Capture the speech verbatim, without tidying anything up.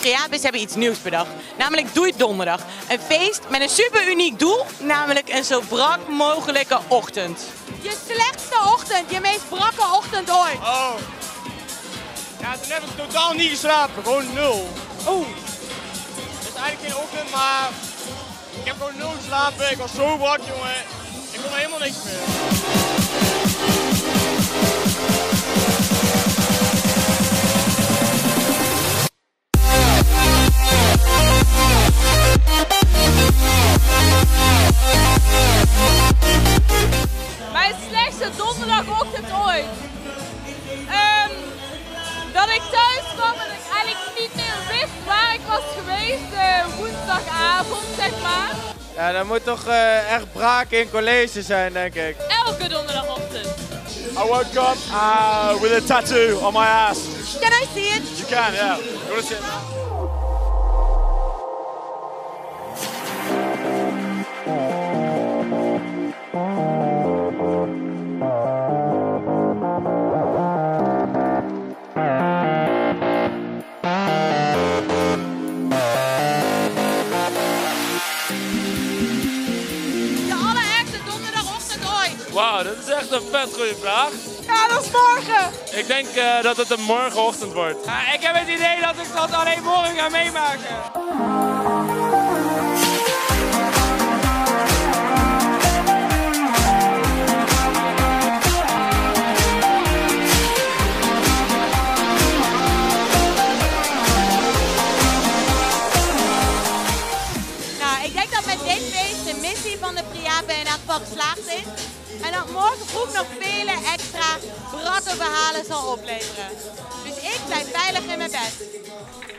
Priapus hebben iets nieuws bedacht. Namelijk Doei Donderdag. Een feest met een super uniek doel. Namelijk een zo brak mogelijke ochtend. Je slechtste ochtend, je meest brakke ochtend ooit. Oh. Ja, toen heb ik totaal niet geslapen. Gewoon nul. Oeh. Het is eigenlijk geen ochtend, maar ik heb gewoon nul geslapen. Ik was zo brak, jongen. Ik kon helemaal niks meer. Mijn slechtste donderdagochtend ooit. Um, dat ik thuis kwam en ik eigenlijk niet meer wist waar ik was geweest. Uh, woensdagavond, zeg maar. Ja, dat moet toch uh, echt braak in college zijn, denk ik. Elke donderdagochtend. I woke up uh, with a tattoo on my ass. Can I see it? You can, yeah. You want to see it? Wauw, dat is echt een vet goede vraag. Ja, dat is morgen. Ik denk uh, dat het een morgenochtend wordt. Ja, ik heb het idee dat ik dat alleen morgen ga meemaken. Nou, ik denk dat met dit feest de missie van de Priapus in elk geval geslaagd is. En dat morgen vroeg nog vele extra brakke verhalen zal opleveren. Dus ik blijf veilig in mijn bed.